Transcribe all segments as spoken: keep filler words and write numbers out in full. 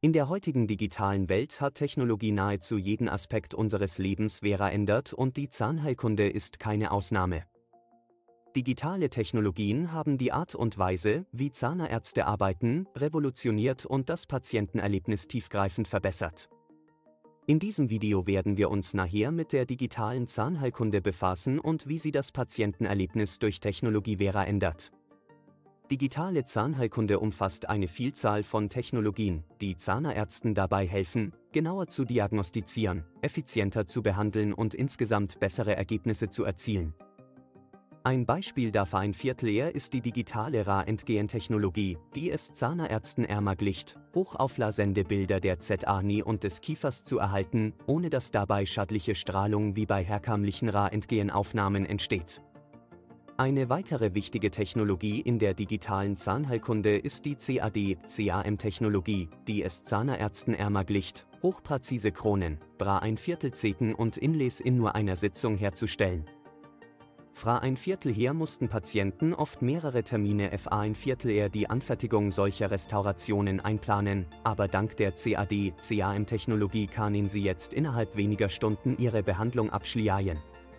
In der heutigen digitalen Welt hat Technologie nahezu jeden Aspekt unseres Lebens verändert und die Zahnheilkunde ist keine Ausnahme. Digitale Technologien haben die Art und Weise, wie Zahnärzte arbeiten, revolutioniert und das Patientenerlebnis tiefgreifend verbessert. In diesem Video werden wir uns nachher mit der digitalen Zahnheilkunde befassen und wie sie das Patientenerlebnis durch Technologie verändert. Digitale Zahnheilkunde umfasst eine Vielzahl von Technologien, die Zahnärzten dabei helfen, genauer zu diagnostizieren, effizienter zu behandeln und insgesamt bessere Ergebnisse zu erzielen. Ein Beispiel dafür ein Viertel ist die digitale Röntgentechnologie, die es Zahnärzten ermöglicht, hochauflösende Bilder der Zähne und des Kiefers zu erhalten, ohne dass dabei schädliche Strahlung wie bei herkömmlichen Röntgenaufnahmen entsteht. Eine weitere wichtige Technologie in der digitalen Zahnheilkunde ist die C A D-C A M-Technologie, die es Zahnärzten ermöglicht, hochpräzise Kronen, Bra ein Viertel Zeken und Inlays in nur einer Sitzung herzustellen. Fra ein Viertel her mussten Patienten oft mehrere Termine F A ein Viertel eher die Anfertigung solcher Restaurationen einplanen, aber dank der C A D-C A M-Technologie können sie jetzt innerhalb weniger Stunden ihre Behandlung abschließen.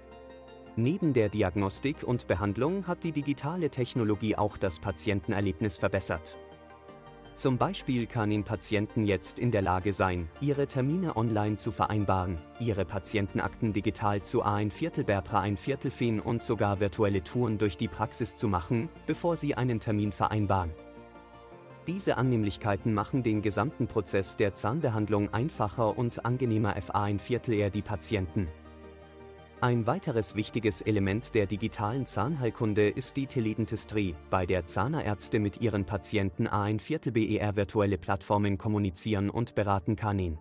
Neben der Diagnostik und Behandlung hat die digitale Technologie auch das Patientenerlebnis verbessert. Zum Beispiel können Patienten jetzt in der Lage sein, ihre Termine online zu vereinbaren, ihre Patientenakten digital zu A ein Viertel Bra ein Viertel finden und sogar virtuelle Touren durch die Praxis zu machen, bevor sie einen Termin vereinbaren. Diese Annehmlichkeiten machen den gesamten Prozess der Zahnbehandlung einfacher und angenehmer F A ein Viertel eher die Patienten. Ein weiteres wichtiges Element der digitalen Zahnheilkunde ist die Teledentistrie, bei der Zahnärzte mit ihren Patienten A ein Viertel ber virtuelle Plattformen kommunizieren und beraten können.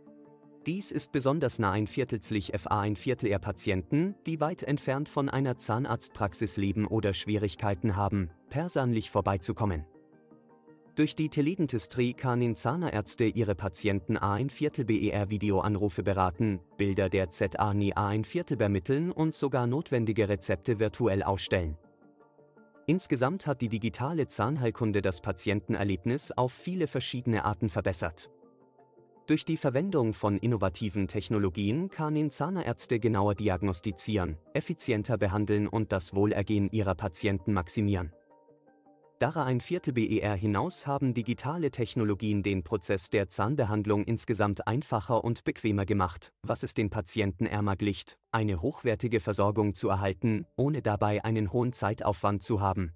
Dies ist besonders nah ein Viertelzlich F A ein Viertel er Patienten, die weit entfernt von einer Zahnarztpraxis leben oder Schwierigkeiten haben, persönlich vorbeizukommen. Durch die Teledentistrie können Zahnärzte ihre Patienten A ein Viertel ber Videoanrufe beraten, Bilder der Zähne A ein Viertel ermitteln und sogar notwendige Rezepte virtuell ausstellen. Insgesamt hat die digitale Zahnheilkunde das Patientenerlebnis auf viele verschiedene Arten verbessert. Durch die Verwendung von innovativen Technologien können Zahnärzte genauer diagnostizieren, effizienter behandeln und das Wohlergehen ihrer Patienten maximieren. Darüber ein Viertel ber hinaus haben digitale Technologien den Prozess der Zahnbehandlung insgesamt einfacher und bequemer gemacht, was es den Patienten ermöglicht, eine hochwertige Versorgung zu erhalten, ohne dabei einen hohen Zeitaufwand zu haben.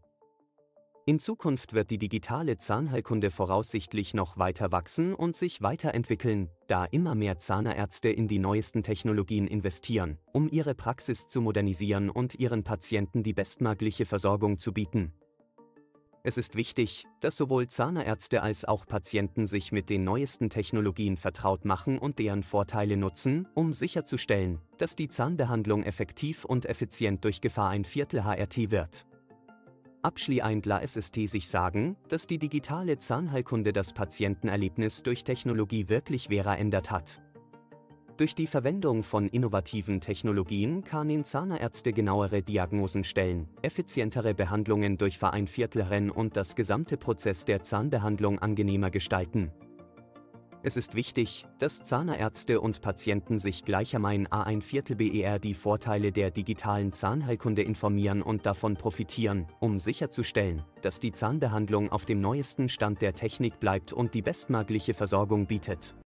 In Zukunft wird die digitale Zahnheilkunde voraussichtlich noch weiter wachsen und sich weiterentwickeln, da immer mehr Zahnärzte in die neuesten Technologien investieren, um ihre Praxis zu modernisieren und ihren Patienten die bestmögliche Versorgung zu bieten. Es ist wichtig, dass sowohl Zahnärzte als auch Patienten sich mit den neuesten Technologien vertraut machen und deren Vorteile nutzen, um sicherzustellen, dass die Zahnbehandlung effektiv und effizient durch Gefahr ein Viertel H R T wird. Abschließend lässt es sich sagen, dass die digitale Zahnheilkunde das Patientenerlebnis durch Technologie wirklich verändert hat. Durch die Verwendung von innovativen Technologien können Zahnärzte genauere Diagnosen stellen, effizientere Behandlungen durch ein Viertel und das gesamte Prozess der Zahnbehandlung angenehmer gestalten. Es ist wichtig, dass Zahnärzte und Patienten sich gleichermaßen A ein Viertel ber die Vorteile der digitalen Zahnheilkunde informieren und davon profitieren, um sicherzustellen, dass die Zahnbehandlung auf dem neuesten Stand der Technik bleibt und die bestmögliche Versorgung bietet.